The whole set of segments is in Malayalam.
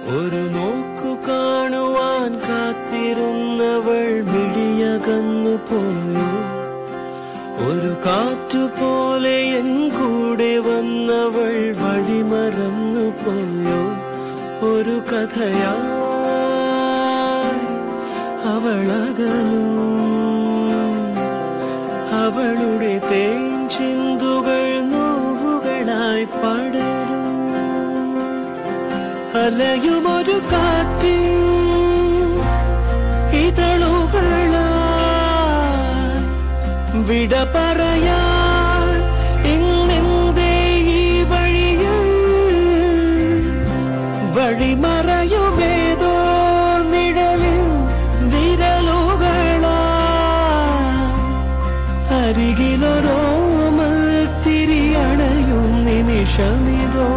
ഒരു നോക്കു കാണുവാൻ കാത്തിരുന്നവൾ മിഴിയകന്നു പോയോ? ഒരു കാറ്റുപോലെ എൻ കൂടെ വന്നവൾ വഴിമറന്നു പോയോ? ഒരു കഥയായി അവളകലും, അവളുടെ തേൻ ചിന്തുകൾ നോവുകളായി പടരും. അലയുമൊരു കാറ്റിൻ ഇതളുകളാൽ വിട പറയാൻ ഇന്നെന്തേ ഈ വഴിയിൽ വഴിമറയുമേതോ നിഴലിൽ വിരലുകളാൽ അരികിലൊരോമൽ തിരിയണയും നിമിഷമിതോ.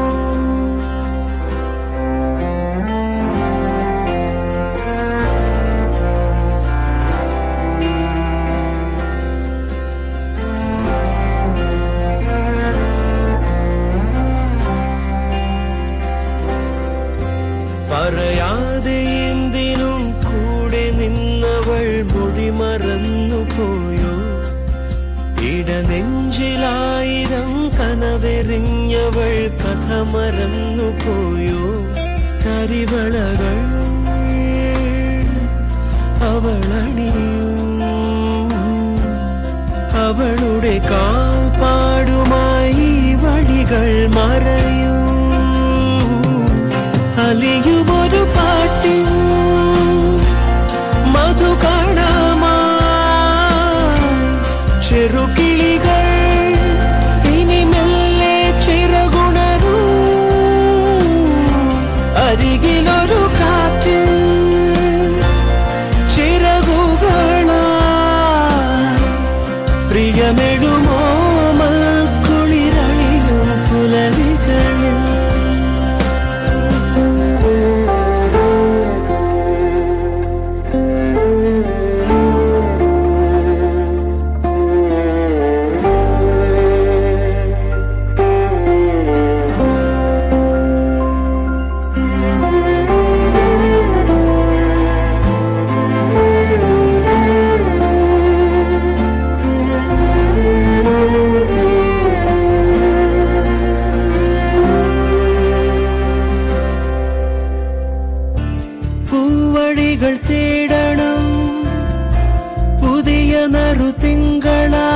പറയാതെ എന്തിനും കൂടെ നിന്നവൾ മൊഴി മറന്നു പോയോ? ഇടനെഞ്ചിലായിരം കനവെറിഞ്ഞവൾ കഥ മറന്നു പോയോ? കരിവളകൾ അവളണിയും, അവളുടെ കാൽപ്പാടുമായി വഴികൾ മറയും. അലിയുമൊരു പാട്ടിൻ മധുകാണമായി ചെറുകിളികൾ ഇനി മെല്ലെ ചിറകുണരും. അരികിലൊരു കാറ്റിൻ ചിറകുകളായി പ്രിയമെഴുമോ മൽക്കുളിരണിയും പുലരികളിൽ. പൂവഴികൾ തേടണം പുതിയ നറുതിങ്കളാ